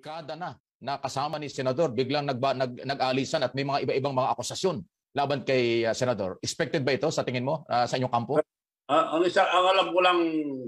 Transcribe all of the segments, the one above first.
dekada na kasama ni Senador, biglang nag-aalisan at may mga iba-ibang mga akusasyon laban kay Senador. Expected ba ito sa tingin mo sa inyong kampo? Ang alam ko lang,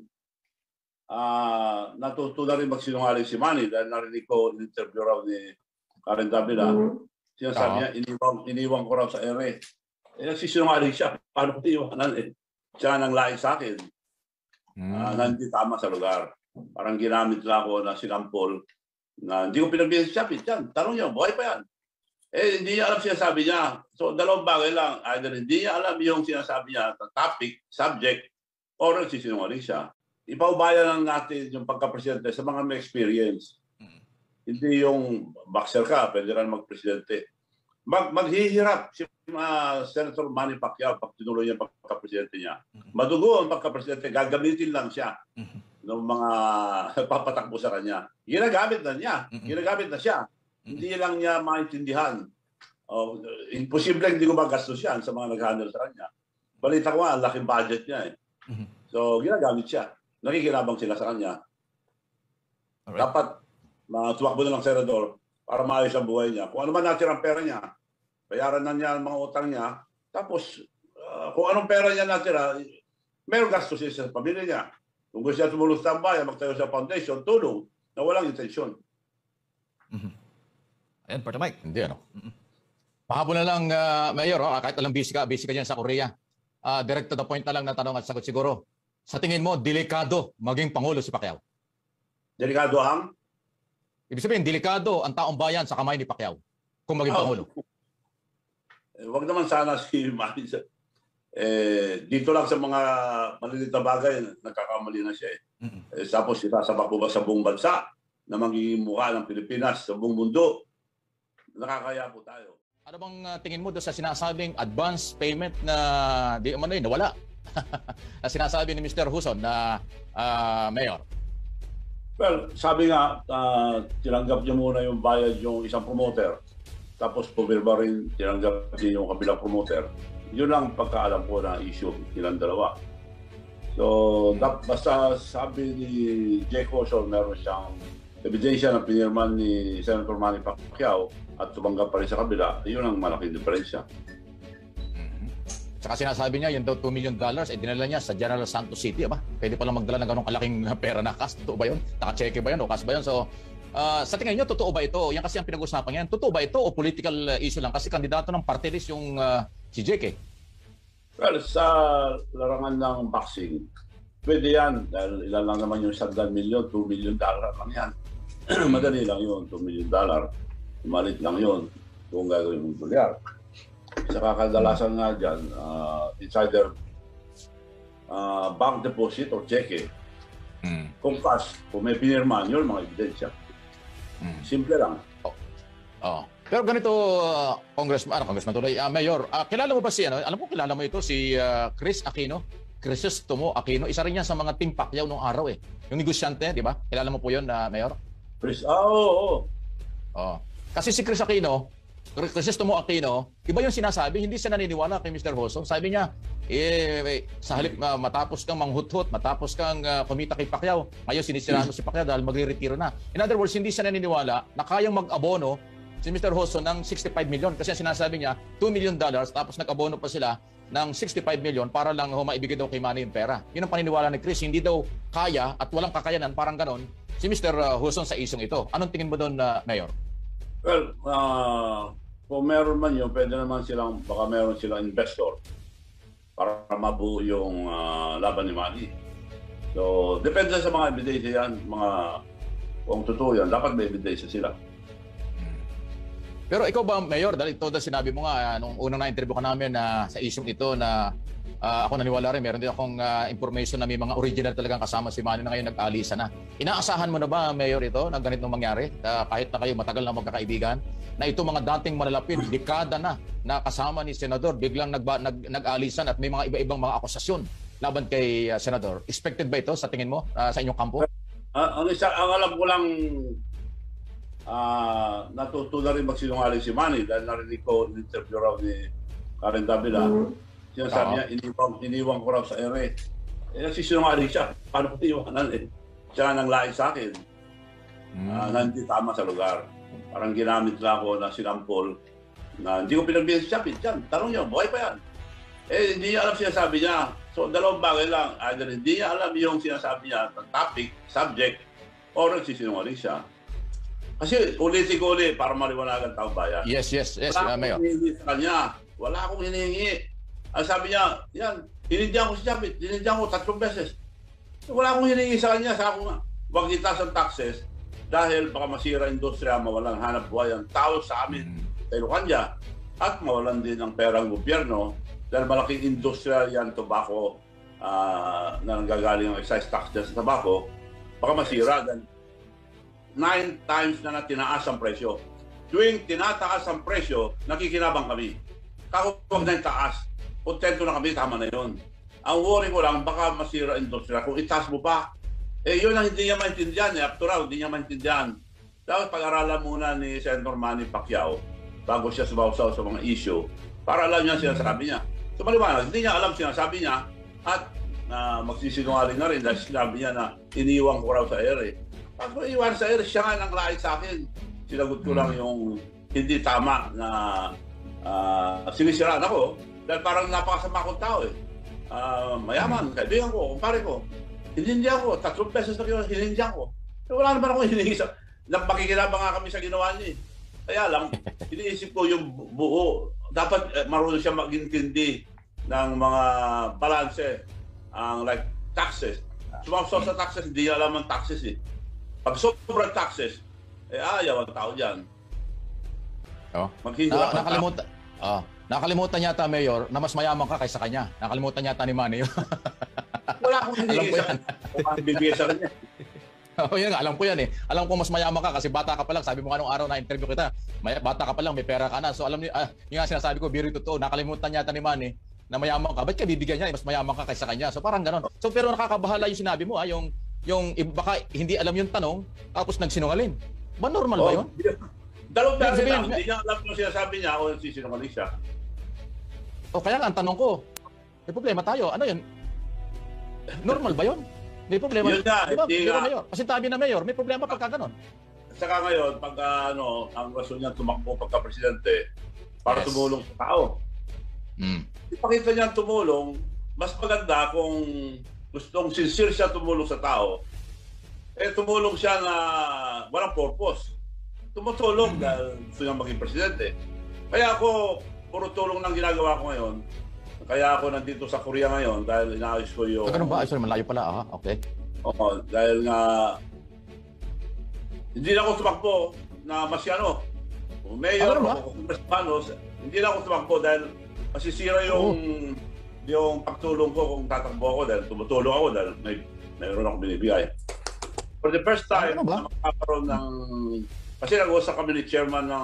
natuto na rin magsinungaling si Manny dahil narinig ko in interview raw ni Karen Davila. Sinasabi niya, iniwan ko raw sa ere. Nagsisinungaling siya. Paano ko iwanan eh? Siya nang laing sa akin. Hindi tama sa lugar. Parang ginamit lang ako na sinampol na hindi ko pinagbihan si Chapit. Yan, tanong niya, buhay pa yan. Hindi niya alam sinasabi niya. So, dalawang bagay lang. Either hindi niya alam yung sinasabi niya, topic, subject, or nagsisinungaling siya. Ipaubaya lang natin yung pagka-presidente sa mga may experience. Hindi yung boxer ka, pwede rin mag-presidente. Maghihirap si Senator Manny Pacquiao pag tinuloy niya pagka-presidente niya. Madugo ang pagka-presidente, gagamitin lang siya ng mga papatakbo sa kanya. Ginagamit na niya. Ginagamit na siya. Hindi lang niya maintindihan. Imposible hindi ko magastos yan sa mga nag-handle sa kanya. Balita ko ang laking budget niya eh. So, ginagamit siya. Nakikinabang sila sa kanya. Alright. Dapat tumakbo na lang senador para maayos ang buhay niya. Kung ano man natirang pera niya, bayaran na niya ang mga utang niya. Tapos, kung anong pera niya natira, mayroong gastos siya sa pamilya niya. Kung gusto siya tumulong sa bayan, magtayo sa foundation, tulong na walang intensyon. Ayan, Partner Mike. Hindi, ano? Pahapon na lang, Mayor, kahit alam busy ka dyan sa Korea. Direct to the point na lang na tanong at sagot siguro. Sa tingin mo, delikado maging Pangulo si Pacquiao? Delikado ang? Ibig sabihin, delikado ang taong bayan sa kamay ni Pacquiao kung maging Pangulo. Wag naman sana si Manny. Dito lang sa mga maliliit na bagay, nagkakamali na siya. Tapos sasabak mo ba sa buong bansa na magiging mukha ng Pilipinas sa buong mundo? Nakakaya po tayo. Ano bang tingin mo doon sa sinasabing advance payment na di umano nawala? Na sinasabi ni Mr. Huson na Mayor? Well, sabi nga, tinanggap niya muna yung bayad yung isang promoter. Tapos pumirma rin, tinanggap niya yung kabilang promoter. Yun lang pagkaalam ko na issue nilang dalawa. So, basta sabi ni Jake Huson, meron siyang ebidensya na pinirman ni Senator Manny Pacquiao at tumanggap pa rin sa kabila, yun ang malaking diferensya. Saka sinasabi niya, yung daw $2 million, dinala niya sa General Santos City, ba? Pwede palang magdala ng ganong kalaking pera na cash. Totoo ba yun? Naka-cheque ba yun o cash ba yun? So, sa tingin niyo, totoo ba ito? Yan kasi ang pinag-usapan yan. Totoo ba ito o political issue lang? Kasi kandidato ng party list yung si JK. Well, sa larangan ng boxing, pwede yan. Dahil ilan lang naman yung $100 million, $2 million lang yan. Madali lang yun, $2 million. Malit lang yun kung gagawin mong dolyar. Sa kakadalasan nga dyan, it's either bank deposit or cheque. Kung cash, kung may pinirman, yun mga ebidensya. Simple lang. Pero ganito, Congressman tuloy, Mayor, kilala mo ba si, alam ko kilala mo ito, si Chris Aquino? Crisostomo Aquino, isa rin yan sa mga Team Pacquiao nung araw eh. Yung negosyante, di ba? Kilala mo po yun, Mayor? Chris, oo. Kasi si Chris Aquino, Crisostomo Aquino, iba yung sinasabi, hindi siya naniniwala kay Mr. Huson. Sabi niya, sa halip matapos kang manghuthot, matapos kang kumita kay Pacquiao, ngayon sinisiraan mo si Pacquiao dahil magre-retiro na. In other words, hindi siya naniniwala na kayang mag-abono si Mr. Huson ng $65 million. Kasi sinasabi niya, $2 million, tapos nag-abono pa sila ng $65 million para lang maibigay daw kay Manny yung pera. Yun ang paniniwala ni Chris. Hindi daw kaya at walang kakayanan, parang ganon, si Mr. Huson sa isong ito. Anong tingin mo doon, Mayor? Well, kung meron man yun, pwede naman silang, baka meron silang investor para mabuo yung laban ni Manny. So, depende sa mga ebidensya yan, kung totoo yan, dapat may ebidensya sila. Pero ikaw ba, Mayor, dahil ito sinabi mo nga, nung unang na-interview ka namin sa isyong ito na ako naniwala rin, meron din akong information na may mga original talagang kasama si Manny na ngayon nag-alisa na. Inaasahan mo na ba, Mayor, ito na ganito mangyari? Kahit na kayo matagal na magkakaibigan, na ito mga dating malalapit, dekada na kasama ni Senador, biglang nag-alisan at may mga iba-ibang mga akusasyon laban kay Senador. Expected ba ito sa tingin mo sa inyong kampo? Ang alam ko lang, natuto na rin magsinungaling si Manny dahil narinig ko in interview raw ni Karen Davila. Sinasabi niya, iniwan ko raw sa ere. Nagsisinungaling siya. Paano ko iwanan eh? Siya nang laing sa akin. na hindi tama sa lugar. Parang ginamit lang ako na sinampol na hindi ko pinagbigay sa Shopee. Diyan, tanong niyo, buhay pa yan. Eh, hindi niya alam sinasabi niya. So, dalawang bagay lang. Either hindi niya alam yung sinasabi niya, topic, subject, or nagsisinungaling siya. Kasi ulitin ko ulit para maliwanagan taong bayan. Yes, Mayor. Wala akong hinihingi sa kanya. Wala akong hinihingi. Ang sabi niya, yan, hinindihan ko si Shopee. Hinindihan ko 3 beses. Wala akong hinihingi sa kanya. Sa ako nga, wag itaas ang taxes dahil baka masira industriya, mawalang hanap buhay ang tao sa amin sa Ilocania at mawalan din ng perang gobyerno dahil malaking industriya yan, tobacco, na nanggagaling ng excise tax dyan sa tobacco, baka masira. Dahil 9 times na tinaas ang presyo. Tuwing tinataas ang presyo, nakikinabang kami. Kako huwag na yung taas. Kontento na kami, tama na yun. Ang worry ko lang, baka masira industriya. Kung itaas mo pa, yun ang hindi niya maintindihan. After all, hindi niya maintindihan. Dapat pag-aralan muna ni Senator Manny Pacquiao bago siya sumausaw sa mga issue para alam niya sinasabi niya. So maliwanag, hindi niya alam sinasabi niya at magsisinungaling na rin dahil sinabi niya na iniiwan ko raw sa ere. Pag iwan sa ere, siya nga nang lait sa akin. Sinagot ko lang yung hindi tama na sinisiraan ako dahil parang napakasama akong tao eh. Mayaman, kaibigan ko, kumpare ko. Hinindihan ko, 3 beses na kayo hinindihan ko. Wala naman akong hiningi sa... Napakikinabang nga kami sa ginawa niya eh. Kaya lang, iniisip ko yung buo. Dapat marunong siya mag-intindi ng mga balanse. Like taxes. Sumapsaw sa taxes, hindi niya alam ang taxes eh. Pag sobrang taxes, ayaw ang tao dyan. Nakalimutan yata, Mayor, na mas mayaman ka kaysa kanya. Nakalimutan yata ni Manny. Wala akong hiningi sa kanya. Bibigay sa kanya. Yan, alam ko yan eh. Alam ko mas mayaman ka kasi bata ka pa lang. Sabi mo nga nung araw na interview kita, bata ka pa lang, may pera ka na. So alam niyo, yung nga sinasabi ko, biro totoo, nakalimutan yata ni Manny na mayaman ka. Ba't ka bibigyan niya? Mas mayaman ka kaysa kanya. So parang ganon. So pero nakakabahala yung sinabi mo, yung baka hindi alam yung tanong, tapos nagsinungaling. Ba normal ba yun? Dalawang beses lang. Hindi niya alam yung sinasabi niya o nagsisinungaling siya. Kaya nga, ang tanong ko, may problema tayo. Ano yun? Normal ba yun? May problema. Yun nga, diba, Mayor? Kasi tabi na Mayor, may problema pagka ganon. Saka ngayon, pag ang rason niya tumakbo pagka-presidente para tumulong sa tao. Ipakita niya tumulong, mas maganda kung gustong sincere siya tumulong sa tao, tumulong siya na walang purpose. Tumutulong dahil gusto niya maging presidente. Kaya ako, puro tulong lang ginagawa ko ngayon. Kaya ako nandito sa Korea ngayon dahil inaayos ko yung... Ganun ba? Sorry, malayo pala. Okay. Oo, dahil nga hindi na ako tumakbo na masyano. O mayor o congressman, hindi na ako tumakbo dahil masisira yung pagtulong ko kung tatakbo ako dahil tumutulong ako dahil mayroon ako binibigay. For the first time, na makakaroon ng... Kasi nag-uusap kami ni chairman ng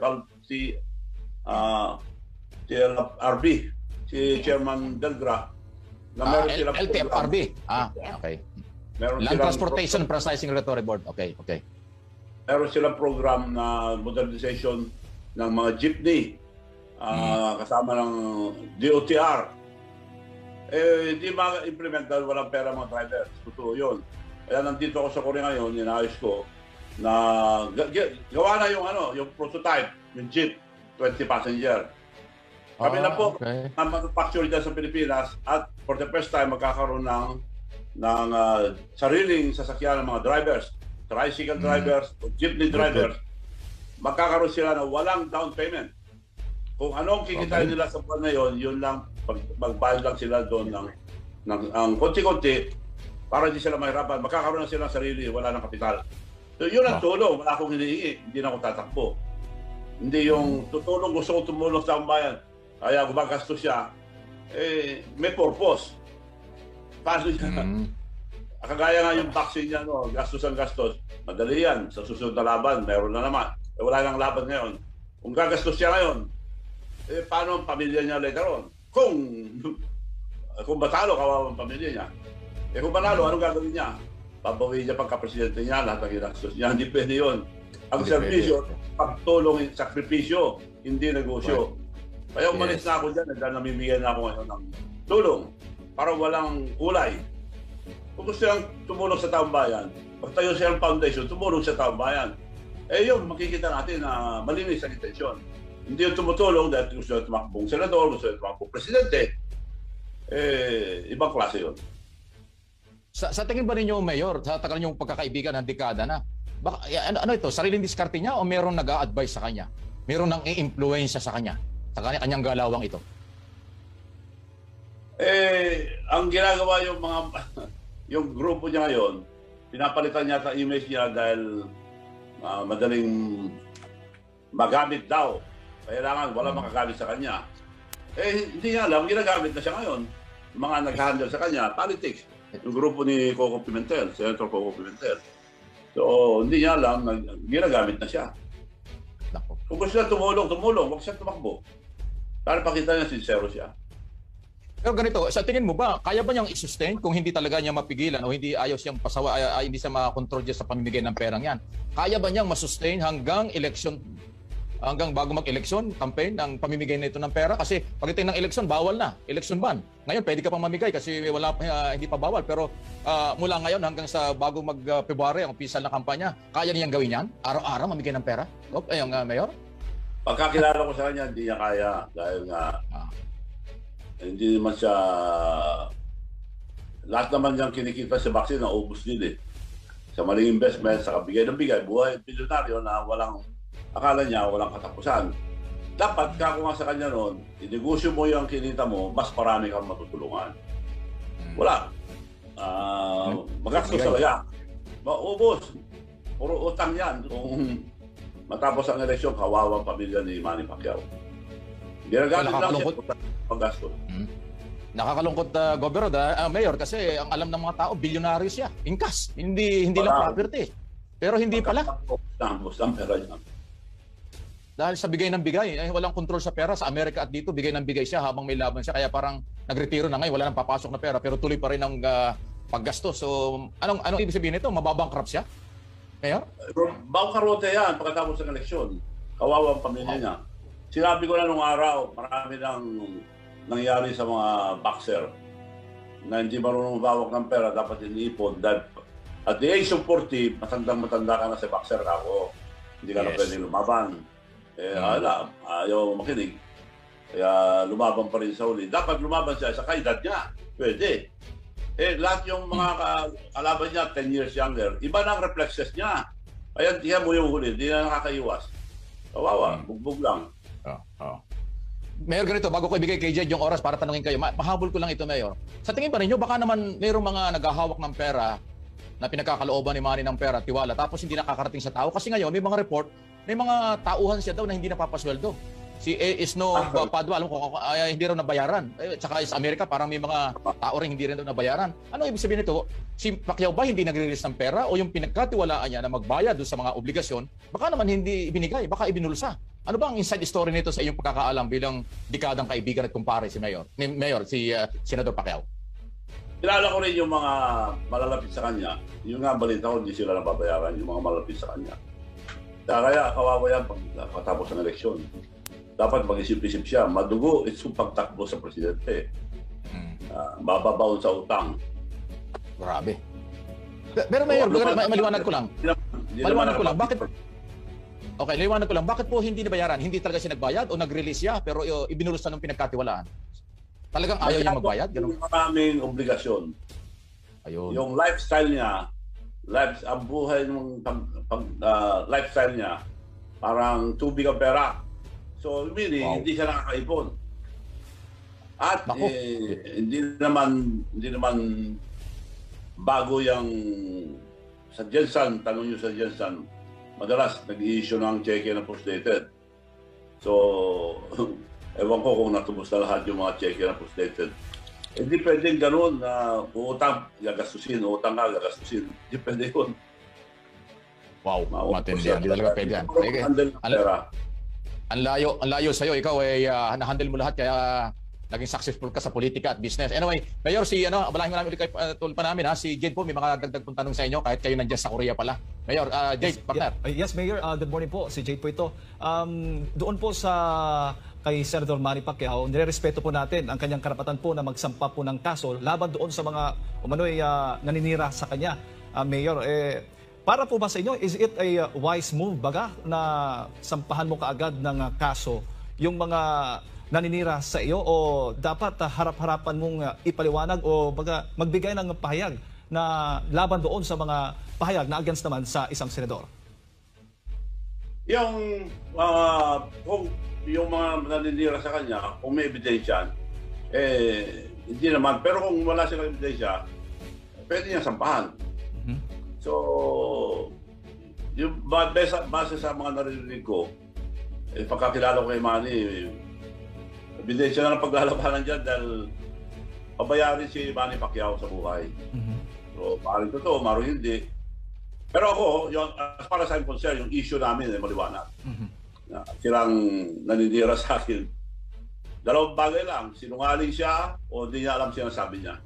TFRB, si Chairman Delgra, na meron silang LTFRB. Okay. Land Transportation Processing Regulatory Board. Okay. Meron silang program na modernization ng mga jeepney kasama ng DOTR. Hindi ma-implement dahil walang pera mga drivers. Totoo yun. Kaya nandito ako sa Korea ngayon, inaayos ko na gawa na yung prototype, yung jeep, 20 passenger. Kami na po ang manufacturer dyan sa Pilipinas at for the first time magkakaroon ng sariling sasakyan ng mga drivers, tricycle drivers, jeepney drivers. Magkakaroon sila na walang down payment. Kung anong kikitain nila sa buwan na yun lang, magbayad lang sila doon ng konti-konti para hindi sila mahirapan. Magkakaroon na sila ng sarili, wala ng kapital. So yun ang tulong, wala akong hinihingi, hindi na ako tatakbo. Hindi yung tutulong, gusto ko tumulong sa bayan. Kaya gumagastos siya, may purpose. Paano siya? Kagaya nga yung vaccine niya, gastos ang gastos. Madali yan. Sa susunod na laban, meron na naman. Wala nang laban ngayon. Kung gagastos siya ngayon, paano ang pamilya niya later on? Kung matalo, kawawa ang pamilya niya. Kung manalo, anong gagawin niya? Babawiin niya pagka-presidente niya, lahat ng ginastos niya. Hindi pwede yun. Ang servisyo, pagtulong, sakripisyo, hindi negosyo. Kaya umalis na ako dyan dahil namimigyan na ako ngayon ng tulong para walang kulay. Kung gusto niyang tumulong sa taong bayan, Pagtayo siya ng foundation, tumulong sa taong bayan. Eh yun, makikita natin na malinis ang intensyon. Hindi yung tumutulong dahil gusto na tumakbong senador, gusto na tumakbong presidente. Ibang klase yun. Sa tingin ba ninyo, Mayor, sa tagal niyong pagkakaibigan ng dekada na, baka, ano ito, sariling diskarte niya o meron nag-a-advise sa kanya? Meron nang i-influensya sa kanya? Sa kanyang galawang ito? Ang ginagawa yung mga yung grupo niya ngayon, pinapalitan niya ang image niya dahil madaling magamit daw. Kailangan wala makagamit sa kanya. Hindi niya alam, ginagamit na siya ngayon. Mga nag-handle sa kanya, politics. Yung grupo ni Coco Pimentel, Senator Coco Pimentel. So, hindi niya alam, ginagamit na siya. Kung gusto niya tumulong, huwag siya tumakbo. Para pakita niya sincero siya. Pero ganito, sa tingin mo ba, kaya ba niyang i-sustain kung hindi talaga niya mapigilan o hindi ayaw siyang pasawa, hindi siya makakontrol sa pamimigay ng perang yan? Kaya ba niyang masustain hanggang election, hanggang bago mag-eleksyon, campaign, ang pamimigay nito ng pera? Kasi pagdating ng eleksyon, bawal na. Election ban. Ngayon, pwede ka pang mamigay kasi wala, hindi pa bawal. Pero mula ngayon hanggang sa bago mag-February, ang opisyal na kampanya, kaya niyang gawin yan? Araw-araw mamigay ng pera? Ayun, Mayor? Pagkakilala ko sa kanya, hindi niya kaya. Dahil nga, hindi naman siya... Lahat naman niyang kinikita sa vaccine, naubos din eh. Sa maling investment, sa kabigay ng bigay, buhay bilyonaryo na walang... Akala niya walang katapusan. Dapat, kako nga sa kanya noon, inegosyo mo yung kinita mo, mas marami kang matutulungan. Wala. Magastos talaga. Maubos. Puro utang yan. Kung matapos ang eleksyon, kawawang pamilya ni Manny Pacquiao. Ginagamit lang siya paggastos. Nakakalungkot, Mayor, kasi ang alam ng mga tao, bilyonaryo siya. In cash. Hindi lang property. Pero hindi pala. Ang pera niya. Dahil sa bigay ng bigay, walang control sa pera. Sa Amerika at dito, bigay ng bigay siya habang may laban siya. Kaya parang nagretiro na ngayon, wala nang papasok na pera. Pero tuloy pa rin ang paggastos. So, anong ibig sabihin nito? Mababankrupt siya? Mayor? Bangkarote yan pagkatapos ng eleksyon. Kawawang pamilya niya. Sinabi ko na nung araw, marami nang nangyari sa mga boxer na hindi marunong mabawak ng pera, dapat iniipon. Dahil at the age of 40, matandang-matanda ka na sa boxer ako. Hindi ka na pwedeng lumaban. Ayaw makinig. Kaya lumaban pa rin sa uli. Dapat lumaban siya sa kaedad niya. Pwede. Lahat yung mga kalaban niya, 10 years younger, iba na ang reflexes niya. Kaya tiyan mo yung huli, hindi na nakakaiwas. Kawawa, bugbog lang. Mayor, ganito, bago ko ibigay kay Jed yung oras para tanungin kayo, mahabol ko lang ito, Mayor. Sa tingin pa ninyo, baka naman mayroong mga naghahawak ng pera na pinagkakalooban ni Manny ng pera, tiwala, tapos hindi nakakarating sa tao. Kasi ngayon, may mga report, may mga tauhan siya daw na hindi napapasweldo. Si Isno Padua, alam ko, hindi raw nabayaran. Tsaka sa Amerika, parang may mga tao rin hindi rin daw nabayaran. Ano ibig sabihin nito? Si Pacquiao ba hindi nagre-release ng pera o yung pinagkatiwalaan niya na magbayad doon sa mga obligasyon, baka naman hindi ibinigay, baka ibinulsa? Ano ba ang inside story nito sa iyong pagkakaalam bilang dekadang kaibigan at kumpare si Senador Pacquiao? Kilala ko rin yung mga malalapit sa kanya. Yung nga balita ko, hindi sila nababayaran yung mga malalapit sa kanya. Kaya kawawa yan pagkatapos ng eleksyon. Dapat mag-isip-isip siya. Madugo yung pagtakbo sa presidente. Bababaon sa utang. Grabe. Pero Mayor, maliwanag ko lang. Maliwanag ko lang. Bakit? Okay, liwanag ko lang. Bakit po hindi nabayaran? Hindi talaga siya nagbayad o nag-release siya pero ibinulsa ng pinagkatiwalaan? Talagang ayaw niya magbayad? Ganun. Maraming obligasyon. Ayun. Yung lifestyle niya, ang buhay ng lifestyle niya, parang tubig ang pera. So, hindi siya nakakaipon. At hindi naman bago yung sa Jensen, tanong nyo sa Jensen, madalas nag-i-issue ng cheque na post-dated. So, ewan ko kung natubos na lahat yung mga cheque na post-dated. Hindi pwedeng ganun na utang, gagastusin, utang ka, gagastusin. Hindi pwede yun. Wow, matindi yan. Hindi talaga pwede yan. Ang layo sa'yo. Ikaw na-handle mo lahat kaya naging successful ka sa politika at business. Anyway, Mayor, abalahin mo namin ulit kay tulpa namin si Jade po, may mga dagdag pong tanong sa inyo kahit kayo nandiyan sa Korea pala. Mayor, Jade, partner. Yes, Mayor, good morning po. Si Jade po ito. Doon po kay Senator Manny Pacquiao, nirerespeto po natin ang kanyang karapatan po na magsampa po ng kaso laban doon sa mga naninira sa kanya. Mayor, para po ba sa inyo, is it a wise move baga na sampahan mo kaagad ng kaso yung mga naninira sa iyo, o dapat harap-harapan mong ipaliwanag o baga magbigay ng pahayag na laban doon sa mga pahayag na against naman sa isang senador? Yung kung yung mga naninira sa kanya, kung may ebidensya, hindi naman. Pero kung wala silang ebidensya, pwede niya sampahan. So, yung base sa mga narinig ko, pagkakilala ko kay Manny, ebidensya na ng paglalabanan dyan dahil pabayarin si Manny Pacquiao sa buhay. So, maaaring totoo, maaaring hindi. Pero ako, yung, as far as I'm concerned, yung issue namin ay maliwanag. Na silang naninira sa akin. Dalawang bagay lang, sinungaling siya o hindi niya alam sinasabi niya.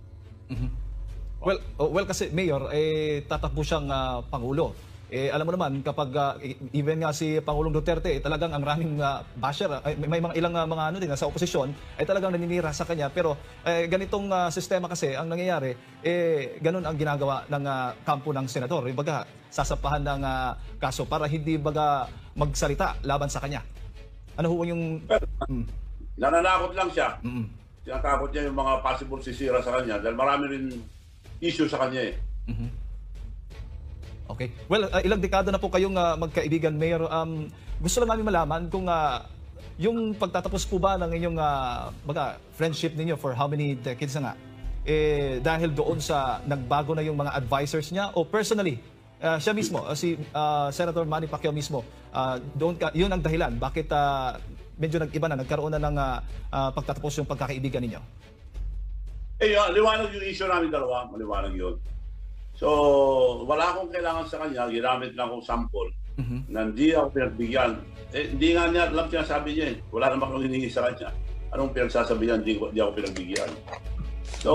Well, kasi Mayor, tatakbo siyang Pangulo. Alam mo naman, kapag even nga si Pangulong Duterte, talagang ang raming basher, may mga ilang mga ano din sa oposisyon, ay talagang naninira sa kanya. Pero ganitong sistema kasi, ang nangyayari, ganun ang ginagawa ng kampo ng senador. Baga, sasapahan ng kaso para hindi baga magsalita laban sa kanya. Ano ho yung... Nananakot lang siya. Tinatakot niya yung mga possible sisira sa kanya dahil marami rin issue sa kanya eh. Okay. Well, ilang dekada na po kayong magkaibigan, Mayor. Gusto lang namin malaman kung yung pagtatapos po ba ng inyong baga, friendship ninyo for how many decades na nga, dahil doon sa nagbago na yung mga advisors niya, o personally, siya mismo, si Senator Manny Pacquiao mismo, yun ang dahilan bakit medyo nag-iba na, nagkaroon na ng pagtatapos yung pagkakaibigan ninyo? Liwanag yung issue namin dalawa, maliwanag yun. So, wala akong kailangan sa kanya, ginamit lang akong sample na hindi ako pinagbigyan. Hindi nga niya alam sinasabi niya eh. Wala naman akong hiningi sa kanya. Anong pinagsasabi niya, hindi ako pinagbigyan. So,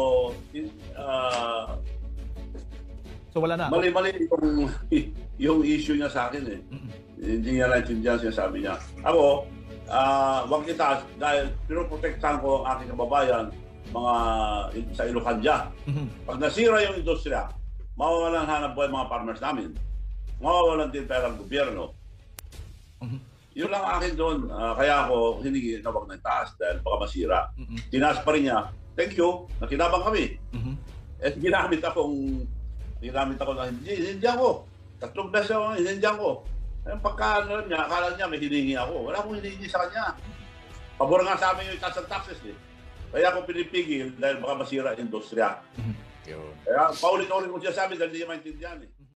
so wala na. Mali-mali yung issue niya sa akin eh. Hindi niya naintindihan sinasabi niya. Ako, wag kita dahil pinoprotektahan ko ang aking kababayan, mga sa Ilocanja. Pag nasira yung industriya, mawawalan hanap buhay mga farmers namin. Mawawalan din pera ng gobyerno. Yun lang akin doon. Kaya ako hindi na wag ng taas dahil baka masira. Tinaas pa rin niya. Thank you. Nakinabang kami. Ginamit ako na hindi ako. 3 beses ako hindi ako. Pagka niya, akala niya may hiningi ako. Wala akong hiningi sa kanya. Pabor nga sa amin yung itaas ng taxes eh. Kaya ako pinipigil dahil baka masira ang industriya. Kaya paulit-ulit ko siya sabi dahil hindi niya maintindihan eh.